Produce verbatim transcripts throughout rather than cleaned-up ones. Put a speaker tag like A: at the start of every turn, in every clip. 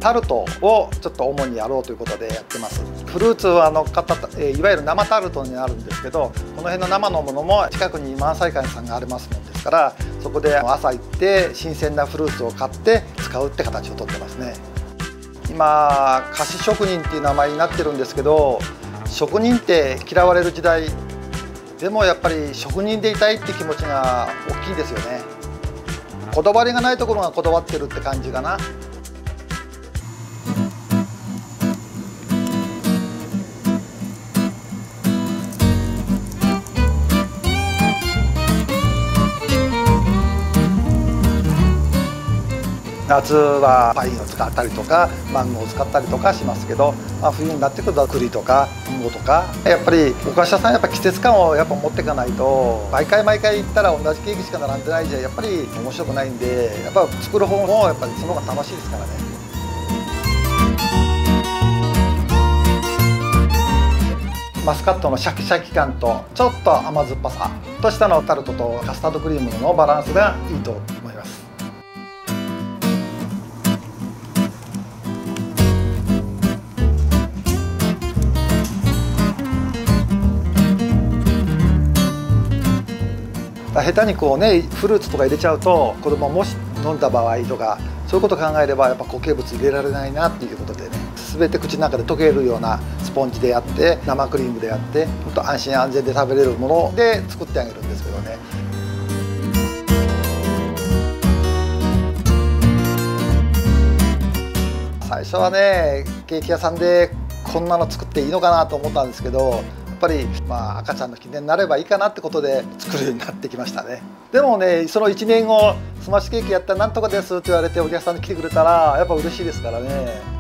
A: タルトをちょっと主にやろうということでやってます。フルーツは乗っかったいわゆる生タルトになるんですけど、この辺の生のものも近くに満載館さんがありますもんですから、そこで朝行って新鮮なフルーツを買って使うって形をとってますね。今菓子職人っていう名前になってるんですけど、職人って嫌われる時代でもやっぱり職人でいたいって気持ちが大きいですよね。こだわりがないところがこだわってるって感じかな。夏はパインを使ったりとかマンゴーを使ったりとかしますけど、まあ、冬になってくると栗とかリンゴとか、やっぱりお菓子屋さんやっぱ季節感をやっぱ持っていかないと、毎回毎回行ったら同じケーキしか並んでないじゃやっぱり面白くないんで、やっぱ作る方もやっぱりその方が楽しいですからね。マスカットのシャキシャキ感とちょっと甘酸っぱさとしたのタルトとカスタードクリームのバランスがいいと思います。下手にこうねフルーツとか入れちゃうと、子供もし飲んだ場合とかそういうことを考えればやっぱ固形物入れられないなっていうことでね、全て口の中で溶けるようなスポンジでやって生クリームでやって本当安心安全で食べれるもので作ってあげるんですけどね。最初はねケーキ屋さんでこんなの作っていいのかなと思ったんですけど、やっぱりまあ赤ちゃんの記念になればいいかなってことで作るようになってきましたね。でもねそのいちねんごスマッシュケーキやったらなんとかですって言われてお客さんに来てくれたらやっぱ嬉しいですからね。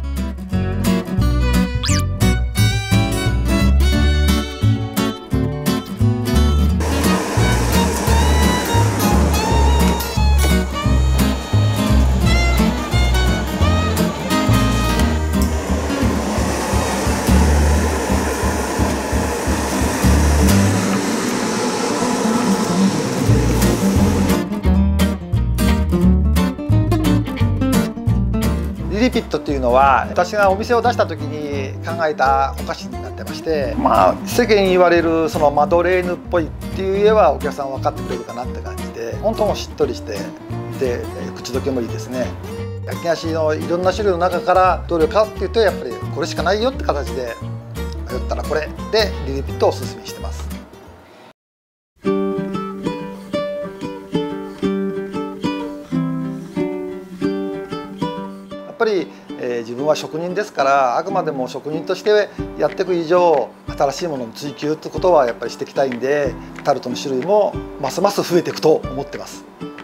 A: リリピットっていうのは私がお店を出した時に考えたお菓子になってまして、まあ世間に言われるそのマドレーヌっぽいっていう家はお客さん分かってくれるかなって感じで、本当もしっとりしてで口どけもいいですね。焼き菓子のいろんな種類の中からどれかっていうとやっぱりこれしかないよって形で迷ったらこれでリリピットをおすすめしてます。やっぱり、えー、自分は職人ですから、あくまでも職人としてやっていく以上新しいものの追求ってことはやっぱりしていきたいんで、タルトの種類もますます増えていくと思ってます。